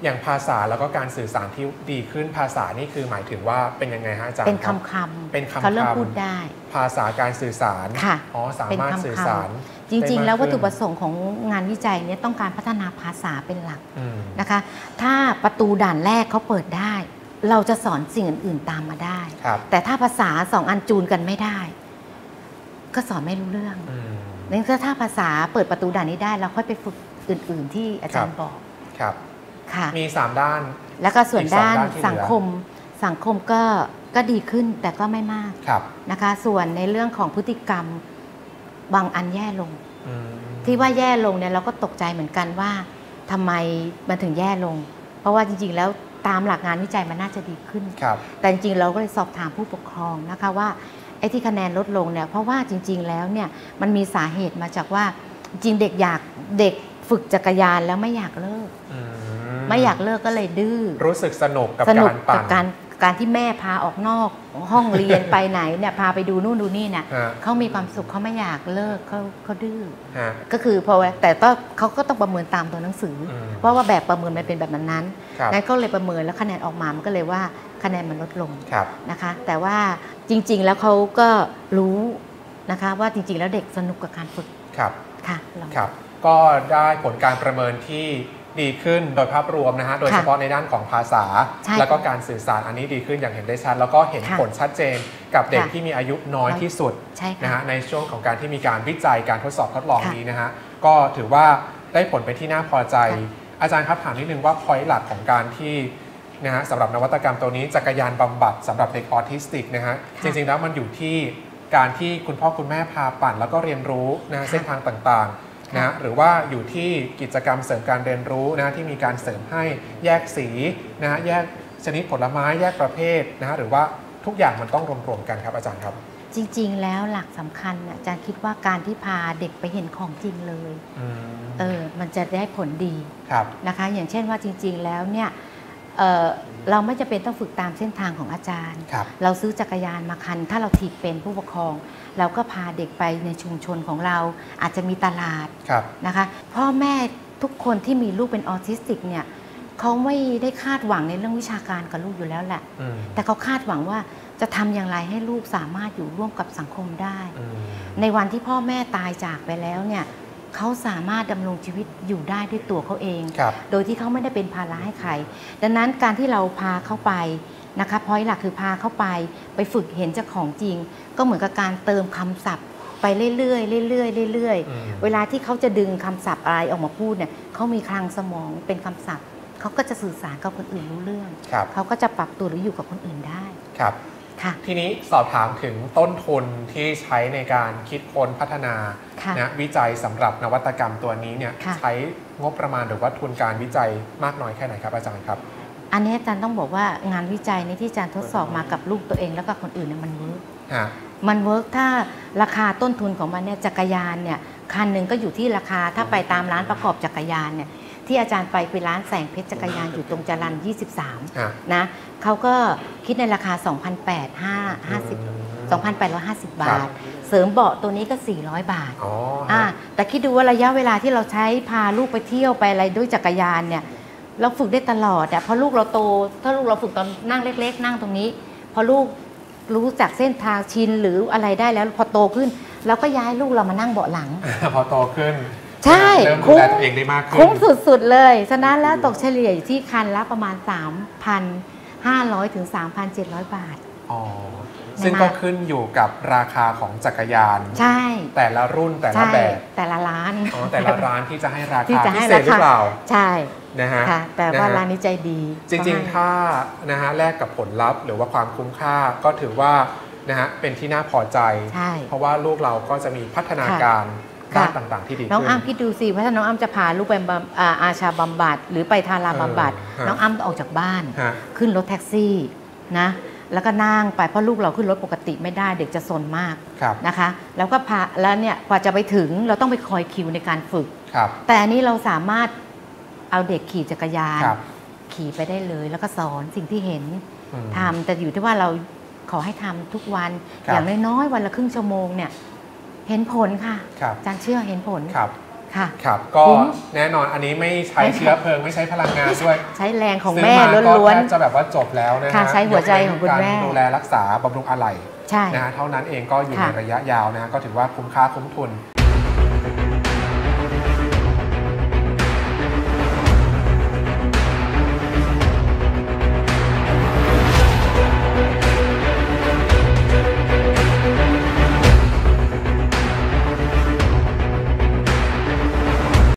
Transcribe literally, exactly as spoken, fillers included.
อย่างภาษาแล้วก็การสื่อสารที่ดีขึ้นภาษานี่คือหมายถึงว่าเป็นยังไงฮะอาจารย์เป็นคำคำเป็นคำเขาเริ่มพูดได้ภาษาการสื่อสารค่ะอ๋อสามารถสื่อสารจริงๆแล้ววัตถุประสงค์ของงานวิจัยนี้ต้องการพัฒนาภาษาเป็นหลักนะคะถ้าประตูด่านแรกเขาเปิดได้เราจะสอนสิ่งอื่นๆตามมาได้แต่ถ้าภาษาสองอันจูนกันไม่ได้ก็สอนไม่รู้เรื่องนั่นถ้าภาษาเปิดประตูด่านนี้ได้เราค่อยไปฝึกอื่นๆที่อาจารย์บอกครับค่ะมีสามด้านแล้วก็ส่วนด้านสังคมสังคมก็ก็ดีขึ้นแต่ก็ไม่มากนะคะส่วนในเรื่องของพฤติกรรมบางอันแย่ลงที่ว่าแย่ลงเนี่ยเราก็ตกใจเหมือนกันว่าทำไมมันถึงแย่ลงเพราะว่าจริงๆแล้วตามหลักงานวิจัยมันน่าจะดีขึ้นแต่จริงๆเราก็เลยสอบถามผู้ปกครองนะคะว่าไอ้ที่คะแนนลดลงเนี่ยเพราะว่าจริงๆแล้วเนี่ยมันมีสาเหตุมาจากว่าจริงเด็กอยากเด็กฝึกจักรยานแล้วไม่อยากเลิกไม่อยากเลิกก็เลยดื้อรู้สึกสนุกกับการปั่นการการที่แม่พาออกนอกห้องเรียนไปไหนเนี่ยพาไปดูนู่นดูนี่เนี่ยเขามีความสุขเขาไม่อยากเลิกเขาเขาดื้อก็คือพอแต่ก็เขาก็ต้องประเมินตามตัวหนังสือเพราะว่าแบบประเมินมันเป็นแบบนั้นนั้นก็เลยประเมินแล้วคะแนนออกมามันก็เลยว่าคะแนนมันลดลงนะคะแต่ว่าจริงๆแล้วเขาก็รู้นะคะว่าจริงๆแล้วเด็กสนุกกับการฝึกครับค่ะครับก็ได้ผลการประเมินที่ดีขึ้นโดยภาพรวมนะฮะโดยเฉพาะในด้านของภาษาแล้วก็การสื่อสารอันนี้ดีขึ้นอย่างเห็นได้ชัดแล้วก็เห็นผลชัดเจนกับเด็กที่มีอายุน้อยที่สุดนะฮะในช่วงของการที่มีการวิจัยการทดสอบทดลองนี้นะฮะก็ถือว่าได้ผลเป็นที่น่าพอใจอาจารย์ครับถามนิดนึงว่า point หลักของการที่นะฮะสำหรับนวัตกรรมตัวนี้จักรยานบำบัดสำหรับเด็กออทิสติกนะฮะจริงๆแล้วมันอยู่ที่การที่คุณพ่อคุณแม่พาปั่นแล้วก็เรียนรู้นะเส้นทางต่างๆนะหรือว่าอยู่ที่กิจกรรมเสริมการเรียนรู้นะที่มีการเสริมให้แยกสีนะแยกชนิดผลไม้แยกประเภทนะหรือว่าทุกอย่างมันต้องรวมๆกันครับอาจารย์ครับจริงๆแล้วหลักสำคัญอาจารย์คิดว่าการที่พาเด็กไปเห็นของจริงเลยเออมันจะได้ผลดีนะคะอย่างเช่นว่าจริงๆแล้วเนี่ยเเราไม่จำเป็นต้องฝึกตามเส้นทางของอาจารย์รเราซื้อจักรยานมาคันถ้าเราถีบเป็นผู้ปกครองเราก็พาเด็กไปในชุมชนของเราอาจจะมีตลาดนะคะพ่อแม่ทุกคนที่มีลูกเป็นออทิสติกเนี่ยเขาไม่ได้คาดหวังในเรื่องวิชาการกับลูกอยู่แล้วแหละแต่เขาคาดหวังว่าจะทำอย่างไรให้ลูกสามารถอยู่ร่วมกับสังคมได้ในวันที่พ่อแม่ตายจากไปแล้วเนี่ยเขาสามารถดำรงชีวิตอยู่ได้ด้วยตัวเขาเองโดยที่เขาไม่ได้เป็นภาระให้ใครดังนั้นการที่เราพาเขาไปนะคะพอยต์หลักคือพาเขาไปไปฝึกเห็นเจ้าของจริงก็เหมือนกับการเติมคำศัพท์ไปเรื่อยๆเรื่อยๆเรื่อยๆเวลาที่เขาจะดึงคำศัพท์อะไรออกมาพูดเนี่ยเขามีคลังสมองเป็นคำศัพท์เขาก็จะสื่อสารกับคนอื่นรู้เรื่องเขาก็จะปรับตัวหรืออยู่กับคนอื่นได้ครับทีนี้สอบถามถึงต้นทุนที่ใช้ในการคิดค้นพัฒนานะวิจัยสำหรับนวัตกรรมตัวนี้เนี่ยใช้งบประมาณหรือว่าทุนการวิจัยมากน้อยแค่ไหนครับอาจารย์ครับอันนี้อาจารย์ต้องบอกว่างานวิจัยในที่อาจารย์ทดสอบมากับลูกตัวเองแล้วก็คนอื่นเนี่ยมันเวิร์กมันเวิร์กถ้าราคาต้นทุนของมันเนี่ยจักรยานเนี่ยคันหนึ่งก็อยู่ที่ราคาถ้าไปตามร้านประกอบจักรยานเนี่ยที่อาจารย์ไปเป็นร้านแสงเพชรจักรยานอยู่ตรงจรัญยี่สิบสามนะเขาก็คิดในราคา สองพันแปดร้อยห้าสิบ สองพันแปดร้อยห้าสิบ บาทเสริมเบาะตัวนี้ก็สี่ร้อยบาทอ่าแต่คิดดูว่าระยะเวลาที่เราใช้พาลูกไปเที่ยวไปอะไรด้วยจักรยานเนี่ยเราฝึกได้ตลอดอ่ะพอลูกเราโตถ้าลูกเราฝึกตอนนั่งเล็กๆนั่งตรงนี้พอลูกรู้จักเส้นทางชินหรืออะไรได้แล้วพอโตขึ้นเราก็ย้ายลูกเรามานั่งเบาะหลังพอโตขึ้นใช่คุ้มตัวเองได้มากขึ้นคุ้มสุดๆเลยฉะนั้นแล้วตกเฉลี่ยอยู่ที่คันละประมาณ สามพันห้าร้อย ถึง สามพันเจ็ดร้อย บาทอ๋อซึ่งก็ขึ้นอยู่กับราคาของจักรยานใช่แต่ละรุ่นแต่ละแบบแต่ละร้านอ๋อแต่ละร้านที่จะให้ราคาพิเศษหรือเปล่าใช่นะฮะแต่ว่าร้านนี้ใจดีจริงๆถ้านะฮะแลกกับผลลัพธ์หรือว่าความคุ้มค่าก็ถือว่านะฮะเป็นที่น่าพอใจเพราะว่าลูกเราก็จะมีพัฒนาการด้านต่างๆที่ดีขึ้นน้องอ้ำคิดดูสิว่าถ้าน้องอ้ำจะพาลูกไปอาชาบำบัดหรือไปทาราบำบัดน้องอ้ำต้องออกจากบ้านขึ้นรถแท็กซี่นะแล้วก็นั่งไปเพราะลูกเราขึ้นรถปกติไม่ได้เด็กจะซนมากนะคะแล้วก็พาแล้วเนี่ยกว่าจะไปถึงเราต้องไปคอยคิวในการฝึกแต่อันนี้เราสามารถเอาเด็กขี่จักรยานขี่ไปได้เลยแล้วก็สอนสิ่งที่เห็นทำแต่อยู่ที่ว่าเราขอให้ทำทุกวันอย่างน้อยๆวันละครึ่งชั่วโมงเนี่ยเห็นผลค่ะอาจารย์เชื่อเห็นผลค่ะครับก็แน่นอนอันนี้ไม่ใช้เชื้อเพลิงไม่ใช้พลังงานด้วยใช้แรงของแม่ล้วนๆจะแบบว่าจบแล้วนะฮะใช้หัวใจของคุณแม่การดูแลรักษาบำรุงอะไหล่นะฮะเท่านั้นเองก็อยู่ในระยะยาวนะก็ถือว่าคุ้มค่าคุ้มทุน